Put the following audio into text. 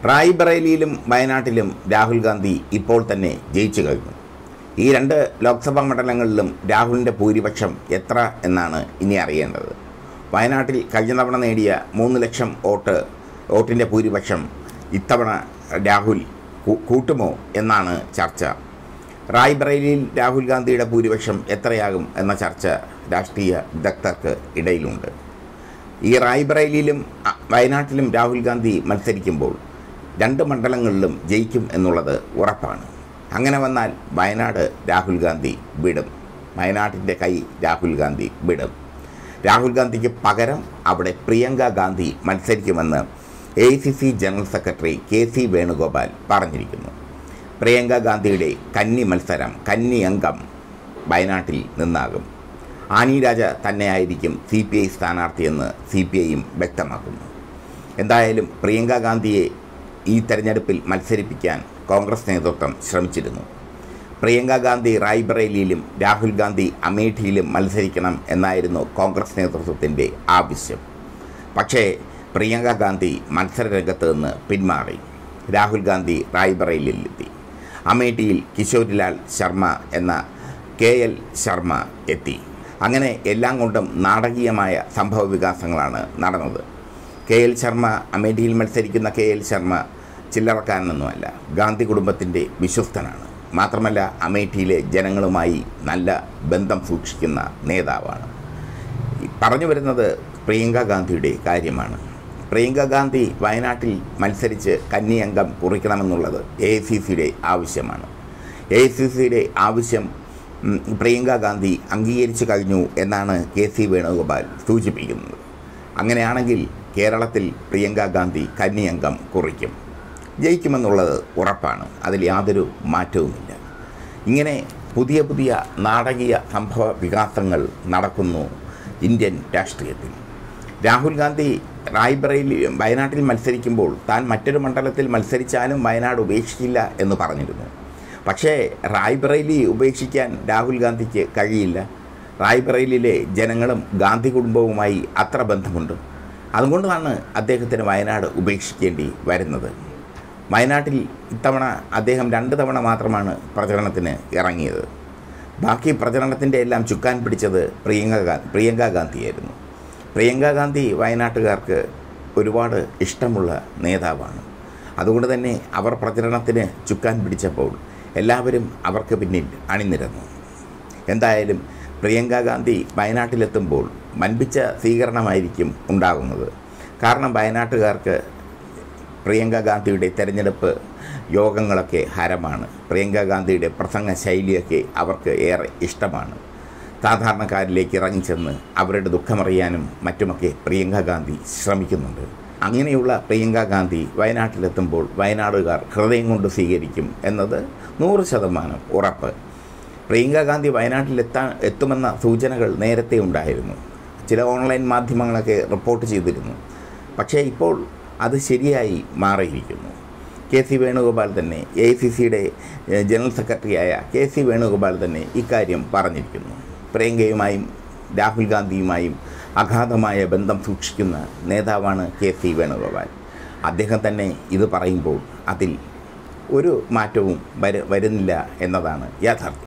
റായ്ബറേലിയിലും വയനാട്ടിലും രാഹുൽ ഗാന്ധി ഇപ്പോൾ തന്നെ ജയിച്ചു കഴിഞ്ഞു. ഈ രണ്ട് ലോക്സഭാ മണ്ഡലങ്ങളിലും രാഹുലിൻ്റെ ഭൂരിപക്ഷം എത്ര എന്നാണ് ഇനി അറിയേണ്ടത്. വയനാട്ടിൽ കഴിഞ്ഞ തവണ നേടിയ 3 ലക്ഷം വോട്ടിൻ്റെ ഭൂരിപക്ഷം ഇത്തവണ രാഹുൽ കൂട്ടുമോ എന്നാണ് ചർച്ച. റായ്ബറേലിയിൽ രാഹുൽ ഗാന്ധിയുടെ ഭൂരിപക്ഷം എത്രയാകും എന്ന ചർച്ച രാഷ്ട്രീയ വിദഗ്ധർക്ക് ഇടയിലുണ്ട്. ഈ റായ്ബറേലിയിലും വയനാട്ടിലും രാഹുൽ ഗാന്ധി മത്സരിക്കുമ്പോൾ 2 മണ്ഡലങ്ങളിലും ജയിക്കും എന്നുള്ളത് ഉറപ്പാണ്. അങ്ങനെ വന്നാൽ വയനാട് രാഹുൽ ഗാന്ധി വിടും. വയനാട്ടിൻ്റെ കൈ രാഹുൽ ഗാന്ധി വിടും. രാഹുൽ ഗാന്ധിക്ക് പകരം അവിടെ പ്രിയങ്ക ഗാന്ധി മത്സരിക്കുമെന്ന് AICC general secretary KC Venugopal പറഞ്ഞിരിക്കുന്നു. പ്രിയങ്ക ഗാന്ധിയുടെ കന്നി അംഗം വയനാട്ടിൽ നിന്നാകും. ആനി രാജ തന്നെയായിരിക്കും CPI സ്ഥാനാർത്ഥിയെന്ന് CPIയും വ്യക്തമാക്കുന്നു. എന്തായാലും പ്രിയങ്ക ഗാന്ധിയെ ഈ തെരഞ്ഞെടുപ്പിൽ മത്സരിപ്പിക്കാൻ കോൺഗ്രസ് നേതൃത്വം ശ്രമിച്ചിരുന്നു. പ്രിയങ്ക ഗാന്ധി റായ്ബറേലിയിലും രാഹുൽ ഗാന്ധി അമേഠിയിലും മത്സരിക്കണം എന്നായിരുന്നു കോൺഗ്രസ് നേതൃത്വത്തിൻ്റെ ആവശ്യം. പക്ഷേ പ്രിയങ്ക ഗാന്ധി മത്സരരംഗത്ത് നിന്ന് പിന്മാറി. രാഹുൽ ഗാന്ധി റായ്ബറേലിയിലെത്തി. അമേഠിയിൽ കിഷോരിലാൽ ശർമ്മ എന്ന KL ശർമ്മ എത്തി. അങ്ങനെ എല്ലാം കൊണ്ടും നാടകീയമായ സംഭവ വികാസങ്ങളാണ് നടന്നത്. KL ശർമ്മ, അമേഠിയിൽ മത്സരിക്കുന്ന KL ശർമ്മ ചില്ലറക്കാരനൊന്നുമല്ല, ഗാന്ധി കുടുംബത്തിൻ്റെ വിശ്വസ്തനാണ്. മാത്രമല്ല അമേഠിയിലെ ജനങ്ങളുമായി നല്ല ബന്ധം സൂക്ഷിക്കുന്ന നേതാവാണ്. പറഞ്ഞു വരുന്നത് പ്രിയങ്ക ഗാന്ധിയുടെ കാര്യമാണ്. പ്രിയങ്ക ഗാന്ധി വയനാട്ടിൽ മത്സരിച്ച് കന്നി അംഗം കുറിക്കണമെന്നുള്ളത് AICCയുടെ ആവശ്യമാണ്. AICCയുടെ ആവശ്യം പ്രിയങ്ക ഗാന്ധി അംഗീകരിച്ചു കഴിഞ്ഞു എന്നാണ് KC വേണുഗോപാൽ സൂചിപ്പിക്കുന്നത്. അങ്ങനെയാണെങ്കിൽ കേരളത്തിൽ പ്രിയങ്ക ഗാന്ധി കന്നി അംഗം കുറിക്കും, ജയിക്കുമെന്നുള്ളത് ഉറപ്പാണ്. അതിൽ യാതൊരു മാറ്റവുമില്ല. ഇങ്ങനെ പുതിയ നാടകീയ സംഭവ വികാസങ്ങൾ നടക്കുന്നു ഇന്ത്യൻ രാഷ്ട്രീയത്തിൽ. രാഹുൽ ഗാന്ധി വയനാട്ടിൽ മത്സരിക്കുമ്പോൾ താൻ മറ്റൊരു മണ്ഡലത്തിൽ മത്സരിച്ചാലും വയനാട് ഉപേക്ഷിക്കില്ല എന്ന് പറഞ്ഞിരുന്നു. പക്ഷേ റായ്ബറേലി ഉപേക്ഷിക്കാൻ രാഹുൽ ഗാന്ധിക്ക് കഴിയില്ല. റായ്ബറേലിയിലെ ജനങ്ങളും ഗാന്ധി കുടുംബവുമായി അത്ര ബന്ധമുണ്ട്. അതുകൊണ്ടാണ് അദ്ദേഹത്തിന് വയനാട് ഉപേക്ഷിക്കേണ്ടി വരുന്നത്. വയനാട്ടിൽ ഇത്തവണ അദ്ദേഹം 2 തവണ മാത്രമാണ് പ്രചരണത്തിന് ഇറങ്ങിയത്. ബാക്കി പ്രചരണത്തിൻ്റെ എല്ലാം ചുക്കാൻ പിടിച്ചത് പ്രിയങ്ക ഗാന്ധിയായിരുന്നു. പ്രിയങ്ക ഗാന്ധി വയനാട്ടുകാർക്ക് ഒരുപാട് ഇഷ്ടമുള്ള നേതാവാണ്. അതുകൊണ്ട് തന്നെ അവർ പ്രചരണത്തിന് ചുക്കാൻ പിടിച്ചപ്പോൾ എല്ലാവരും അവർക്ക് പിന്നിൽ അണിനിരന്നു. എന്തായാലും പ്രിയങ്ക ഗാന്ധി വയനാട്ടിലെത്തുമ്പോൾ വൻപിച്ച സ്വീകരണമായിരിക്കും ഉണ്ടാകുന്നത്. കാരണം വയനാട്ടുകാർക്ക് പ്രിയങ്ക ഗാന്ധിയുടെ തെരഞ്ഞെടുപ്പ് യോഗങ്ങളൊക്കെ ഹരമാണ്. പ്രിയങ്ക ഗാന്ധിയുടെ പ്രസംഗ ശൈലിയൊക്കെ അവർക്ക് ഏറെ ഇഷ്ടമാണ്. സാധാരണക്കാരിലേക്ക് ഇറങ്ങിച്ചെന്ന് അവരുടെ ദുഃഖമറിയാനും മറ്റുമൊക്കെ പ്രിയങ്ക ഗാന്ധി ശ്രമിക്കുന്നുണ്ട്. അങ്ങനെയുള്ള പ്രിയങ്ക ഗാന്ധി വയനാട്ടിലെത്തുമ്പോൾ വയനാടുകാർ ഹൃദയം കൊണ്ട് സ്വീകരിക്കും എന്നത് 100% ഉറപ്പ്. പ്രിയങ്ക ഗാന്ധി എത്തുമെന്ന സൂചനകൾ നേരത്തെ ഉണ്ടായിരുന്നു. ചില ഓൺലൈൻ മാധ്യമങ്ങളൊക്കെ റിപ്പോർട്ട് ചെയ്തിരുന്നു. പക്ഷേ ഇപ്പോൾ അത് ശരിയായി മാറിയിരിക്കുന്നു. KC വേണുഗോപാൽ തന്നെ, AICCയുടെ ജനറൽ സെക്രട്ടറിയായ KC വേണുഗോപാൽ തന്നെ ഇക്കാര്യം പറഞ്ഞിരിക്കുന്നു. പ്രിയങ്കയുമായും രാഹുൽ ഗാന്ധിയുമായും അഗാധമായ ബന്ധം സൂക്ഷിക്കുന്ന നേതാവാണ് KC വേണുഗോപാൽ. അദ്ദേഹം തന്നെ ഇത് പറയുമ്പോൾ അതിൽ ഒരു മാറ്റവും വരുന്നില്ല എന്നതാണ് യാഥാർത്ഥ്യം.